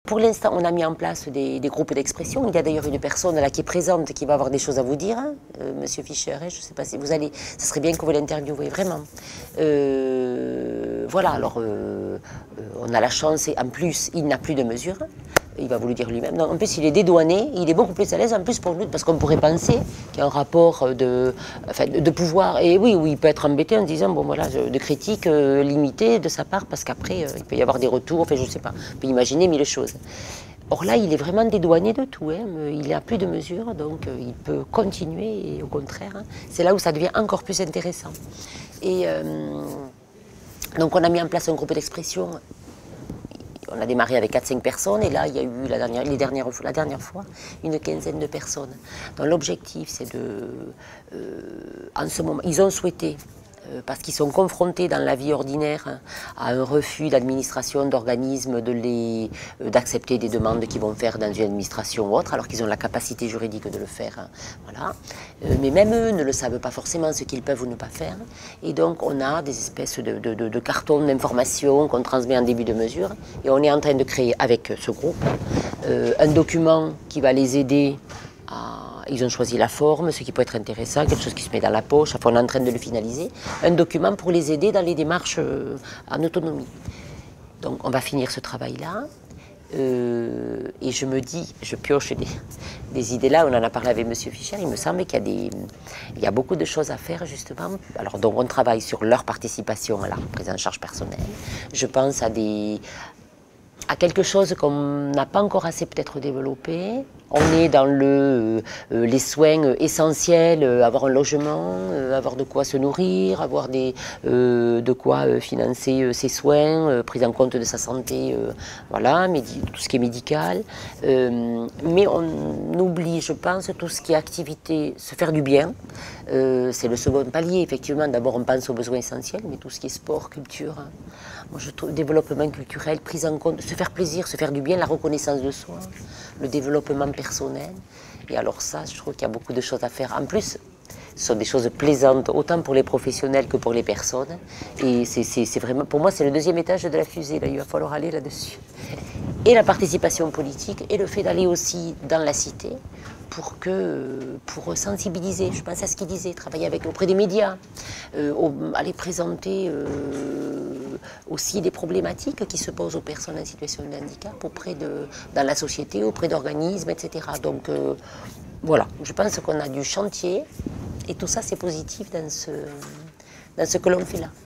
Pour l'instant, on a mis en place des groupes d'expression. Il y a d'ailleurs une personne là qui est présente qui va avoir des choses à vous dire, hein, Monsieur Fischer. Hein, je ne sais pas si vous allez. Ce serait bien que vous l'interviewez vraiment. Voilà. Alors, on a la chance et en plus, il n'a plus de mesures. Il va vous le dire lui-même. En plus, il est dédouané, il est beaucoup plus à l'aise en plus pour nous, parce qu'on pourrait penser qu'il y a un rapport de pouvoir. Et oui, il peut être embêté en disant, bon voilà, de critiques limitées de sa part, parce qu'après, il peut y avoir des retours, enfin je ne sais pas, on peut imaginer mille choses. Or là, il est vraiment dédouané de tout, hein. Il n'a plus de mesures, donc il peut continuer, et au contraire, hein, c'est là où ça devient encore plus intéressant. Et donc on a mis en place un groupe d'expression. On a démarré avec 4-5 personnes et là, il y a eu la dernière fois une quinzaine de personnes. Donc l'objectif, c'est en ce moment, ils ont souhaité, parce qu'ils sont confrontés dans la vie ordinaire à un refus d'administration, d'organismes, d'accepter des demandes qu'ils vont faire dans une administration ou autre, alors qu'ils ont la capacité juridique de le faire. Hein, voilà. Mais même eux ne le savent pas forcément ce qu'ils peuvent ou ne pas faire. Et donc on a des espèces de cartons d'informations qu'on transmet en début de mesure. Et on est en train de créer avec ce groupe un document qui va les aider à... Ils ont choisi la forme, ce qui peut être intéressant, quelque chose qui se met dans la poche. Enfin, on est en train de le finaliser. Un document pour les aider dans les démarches en autonomie. Donc, on va finir ce travail-là. Et je me dis, je pioche des idées là. On en a parlé avec M. Fischer. Il me semble qu'il y a beaucoup de choses à faire, justement. Alors, donc, on travaille sur leur participation à la prise en charge personnelle. Je pense à quelque chose qu'on n'a pas encore assez peut-être développé. On est dans les soins essentiels, avoir un logement, avoir de quoi se nourrir, avoir de quoi financer ses soins, prise en compte de sa santé, voilà, tout ce qui est médical. Mais on oublie, je pense, tout ce qui est activité, se faire du bien. C'est le second palier, effectivement. D'abord, on pense aux besoins essentiels, mais tout ce qui est sport, culture, hein. Moi, je trouve développement culturel, prise en compte, se faire plaisir, se faire du bien, la reconnaissance de soi, le développement personnel. Et alors ça, je trouve qu'il y a beaucoup de choses à faire. En plus, ce sont des choses plaisantes, autant pour les professionnels que pour les personnes. Et c'est vraiment, pour moi, c'est le deuxième étage de la fusée. Là, il va falloir aller là-dessus. Et la participation politique, et le fait d'aller aussi dans la cité pour sensibiliser. Je pense à ce qu'il disait, travailler auprès des médias, aller présenter aussi des problématiques qui se posent aux personnes en situation de handicap dans la société, auprès d'organismes, etc. Donc voilà, je pense qu'on a du chantier et tout ça c'est positif dans ce que l'on fait là.